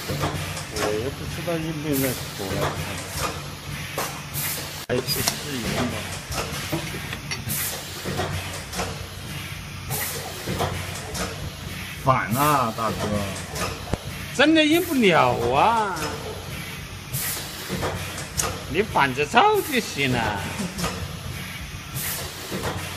我也不知道有没有人过来看，还去试验吧。 烦啊，大哥！ 真的赢不了啊！你饭着炒就行了。